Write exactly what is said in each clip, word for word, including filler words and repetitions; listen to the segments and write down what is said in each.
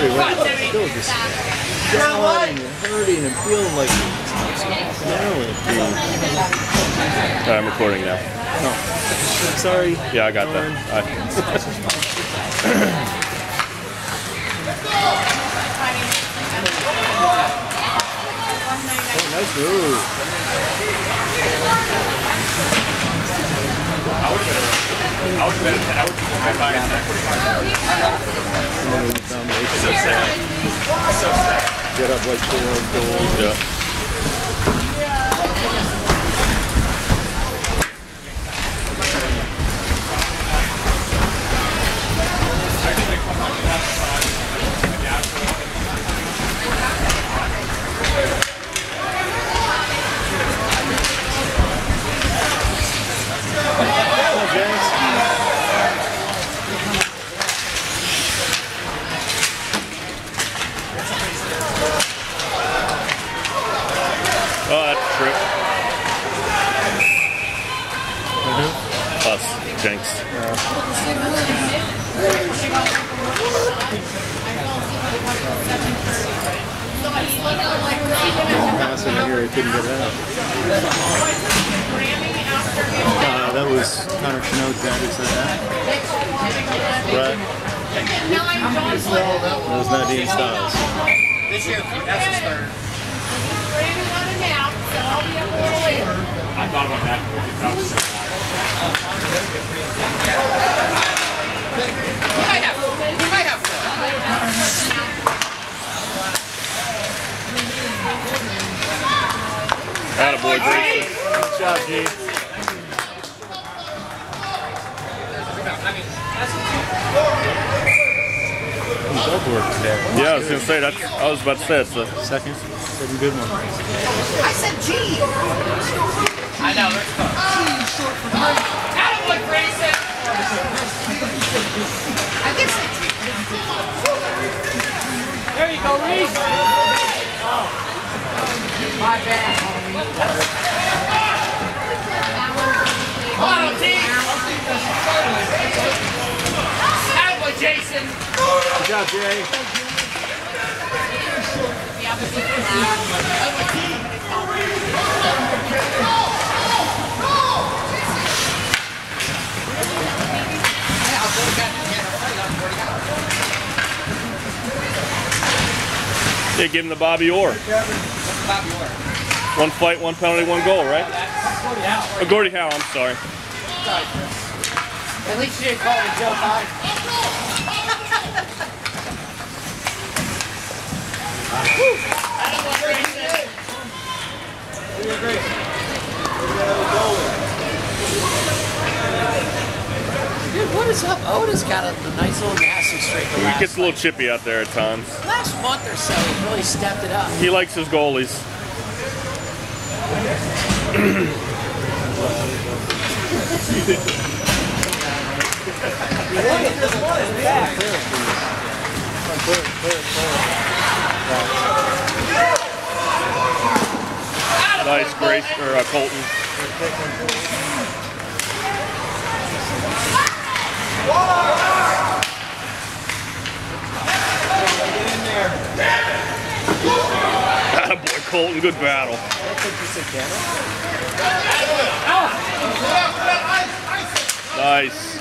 pretty well. Still just down and hurting and feeling like smelling. I'm recording now. No. Sorry. Yeah, I got that. I Oh, nice move. I would have I would have I would have by So sad. So sad. Get up like four goals. yeah. Oh, that's a trip. Mm-hmm. Us, Jenks. Yeah. Pass in here, he couldn't get out. Uh, that was Connor Chenot's dad who said that. Right. That was Nadine Styles. This year, that's his third. I thought about that. You might have. You might have. Attaboy, Grayson. Good job, G. Dog work today. Yeah, I was gonna say that. I was about to say it's the Second. Second good one. I said G. I know. Let's go. Attaboy, Grayson. I did say G. There you go, Reese. My bad. Come on, O T. Attaboy, Jason. Good job, Jay. yeah, give him the Bobby Orr. One fight, one penalty, one goal, right? Oh, Gordie Howe, I'm sorry. At least you didn't call it Joe Biden. Dude, what is up? Otis got a, a nice little nasty streak. He gets a little chippy out there at times. Last month or so, he really stepped it up. He likes his goalies. Nice, Grace or uh, Colton. Attaboy, Colton, good battle. Nice.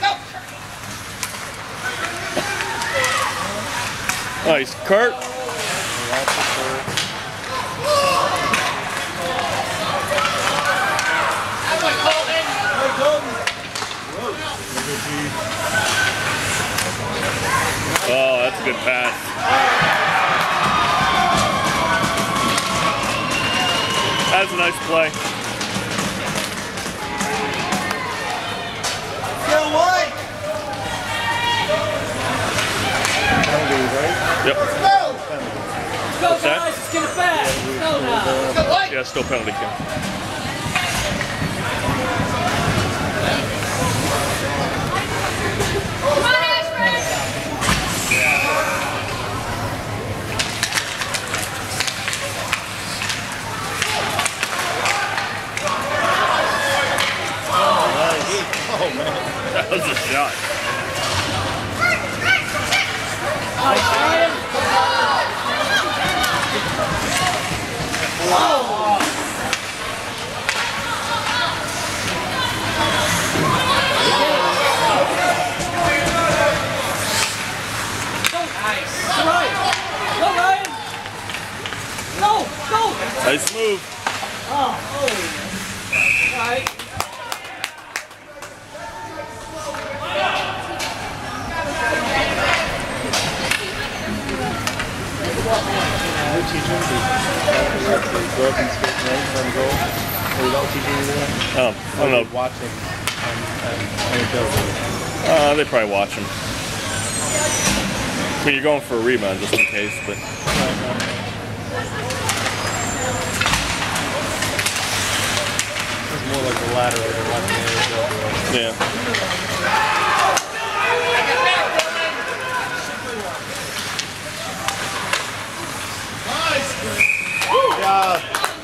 Nice, Kurt. Oh, that's a good pass. That's a nice play. Still white. Yep. Let's go, What's that? guys. Let's get it back. Let's go now. Yeah, still penalty kill. That was a shot. Nice, Ryan. Nice move. Oh, holy. All right. You teach him to go up and skate legs on goal? Or you don't teach him to do that? Oh, I don't know. Watching on N H L. Uh, they probably watch him. I mean, you're going for a rebound just in case, but. It's more like the lateral than watching N H L. Yeah. Yeah.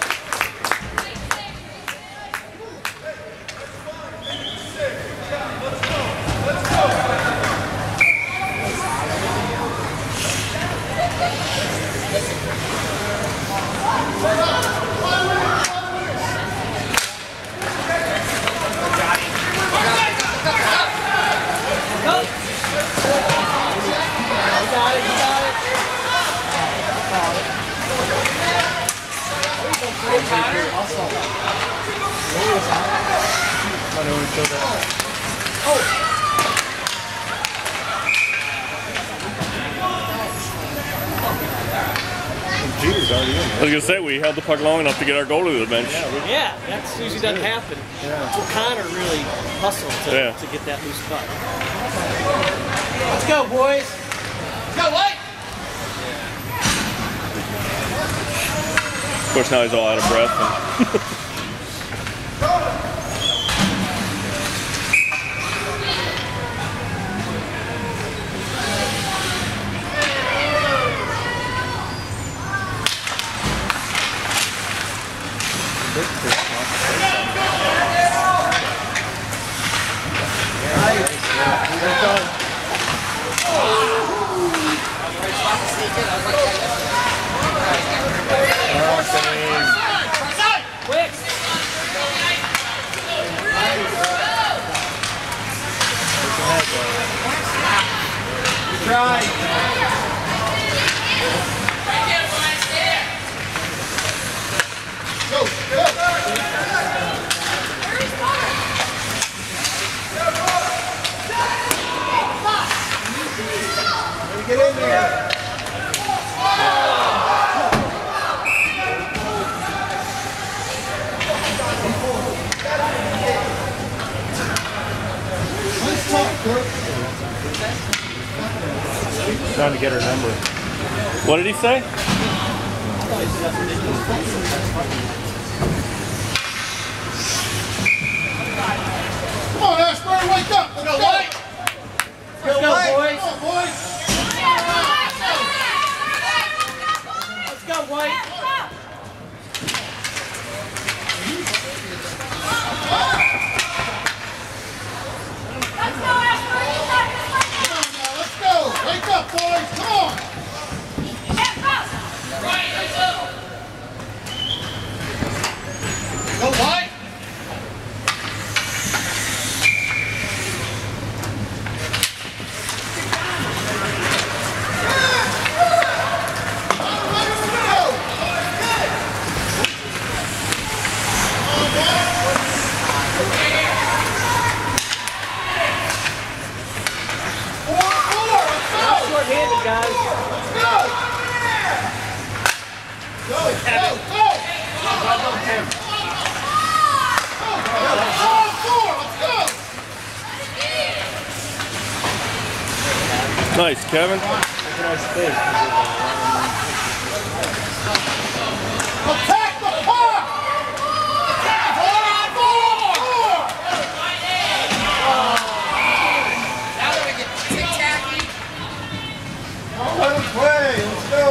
Jeter's already in there. I was gonna say we held the puck long enough to get our goalie to the bench. Yeah, that usually doesn't happen. Yeah. O'Connor really hustled to, Yeah. to get that loose puck. Let's go, boys. Let's go, White. Of course, now he's all out of breath. And Quick. Try. Go, go. Get in there. Trying to get her number. what did he say? Come on, Ashburn, wake up. Let's go. Let's go, boys. Come on, boys. Let's go, White. Let's go. Wake up, boys. Come on. Go, White. Short-handed, guys. Go! Go, go, go! All four, let's go! Nice, Kevin. Attack the puck! Four, four, four! Now they're gonna get tic-tacky. Let him play. Let's go.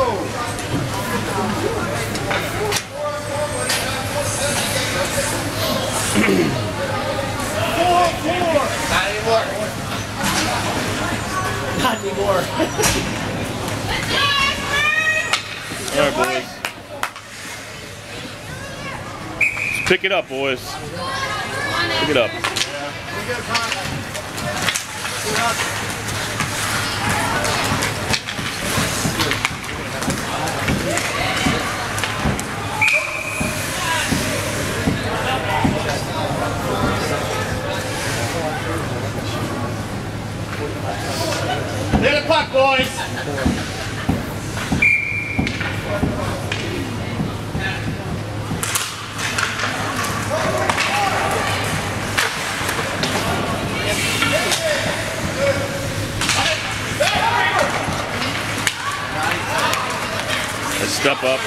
Four, four! Not anymore. Not anymore. All right, boys. Just pick it up, boys. Pick it up. luck, boys. Let's step up.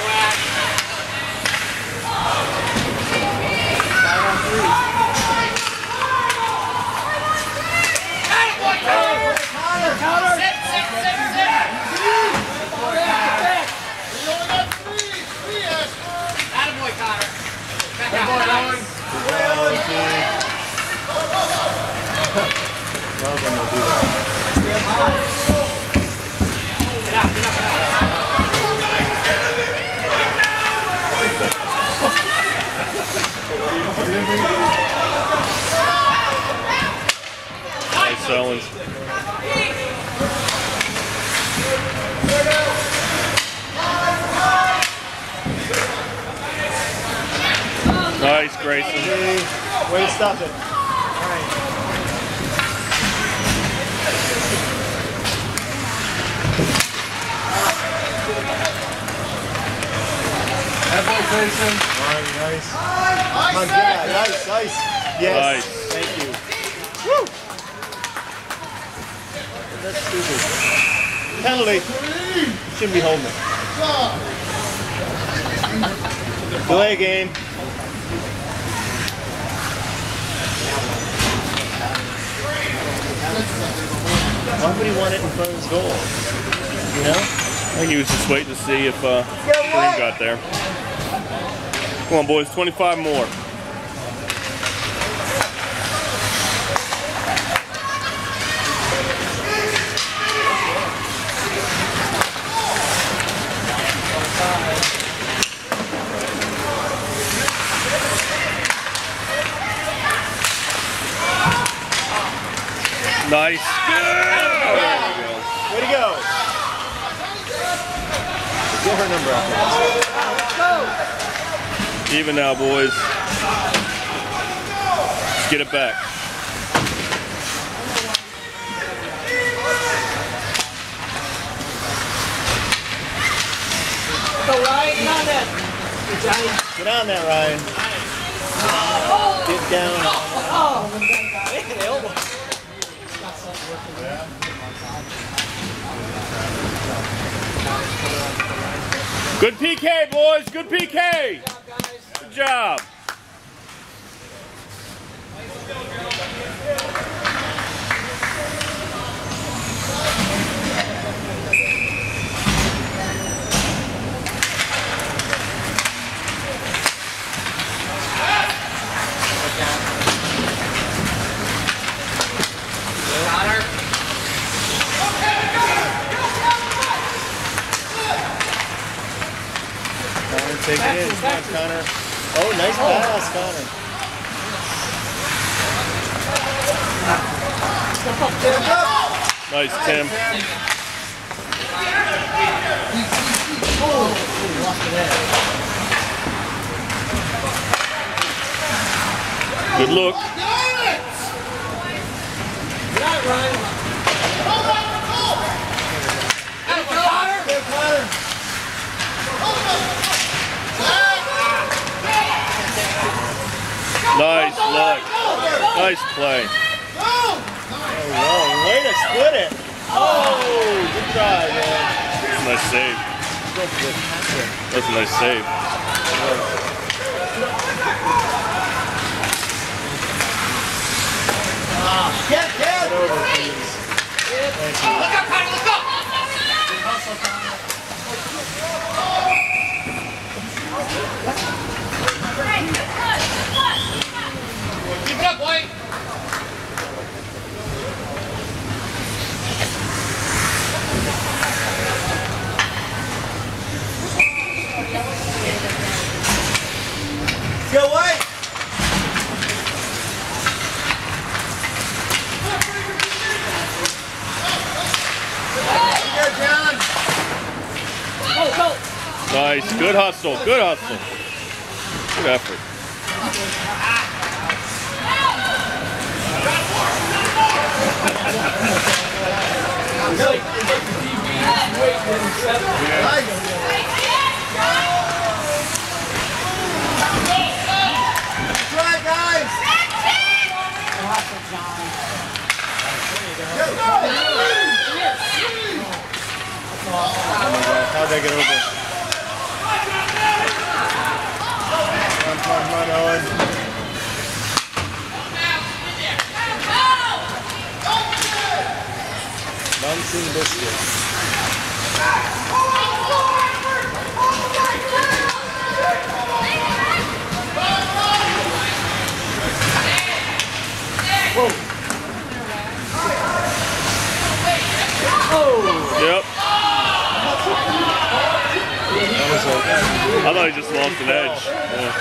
Nice Owens. Nice, Grayson. Way to stop it. All right. Halfway, Grayson. All right, nice. Come on, yeah, nice, nice. Yes. Nice. Thank you. Woo! That's stupid. Penalty. Shouldn't be holding it. Delay game. Why would he want it in front of his goal? You know? I think he was just waiting to see if uh, Kareem got there. Come on, boys, twenty-five more. Nice. Way to go. Get her number out there. Even now, boys. Let's get it back. Go, Ryan, get on that. Get on that, Ryan. Get down. Oh, they almost. Good P K, boys. Good P K. Good job. Take it in. Come on, Connor. Oh, nice pass, Connor. Nice, Tim. Good look. Nice look. Nice play. Oh, well, way to split it. Oh, good try, man. That's a nice save. That's a nice save. Get, get over, please. Thank you. Look up, Connor, look up! Keep it up, White! Go, White! Here, John! Go, go! Nice. Good hustle. Good hustle. Good effort. Try, guys! How'd they get over? Come on, come on, Owen. Munson biscuits. Yep. That was a, I thought he just lost an edge. Yeah.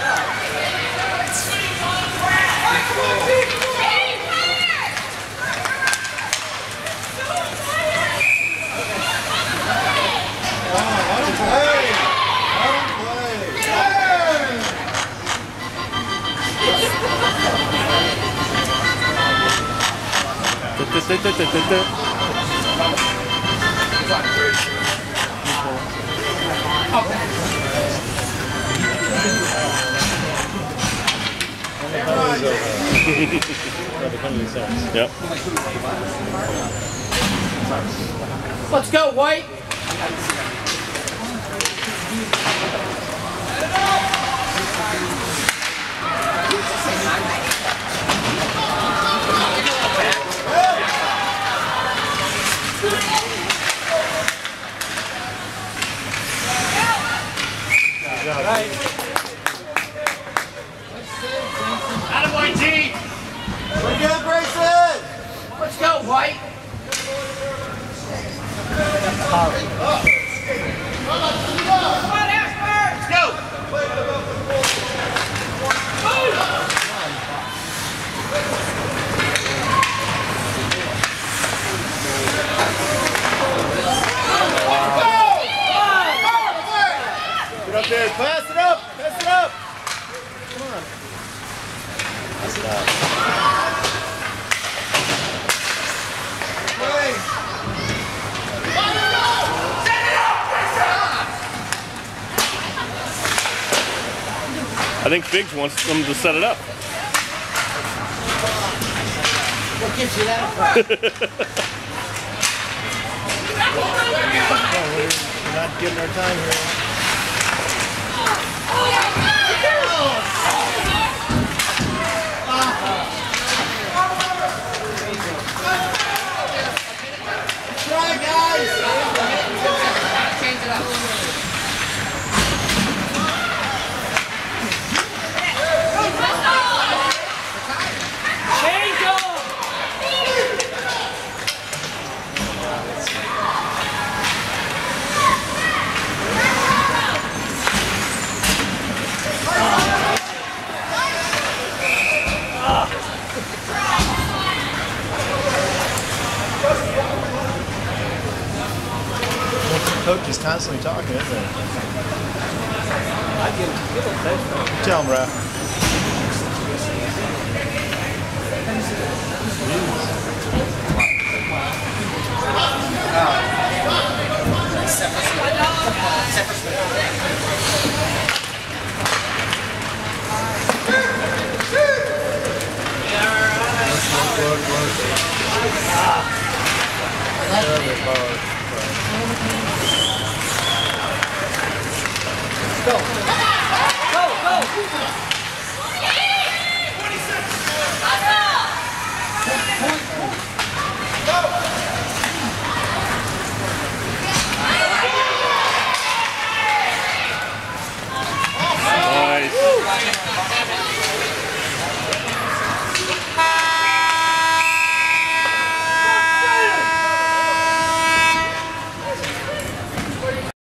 Yep. Let's go, White. Attaboy, T! Bring it up, Grayson! Let's go, White. Let's go! get up there, pass it up, pass it up. Come on. Pass it up. I think Figs wants them to set it up. What gives you that? We're not getting our time here. Try, guys! Change it up. Change up! Coach is constantly talking, isn't he? Tell him, Raf. Look, look, look.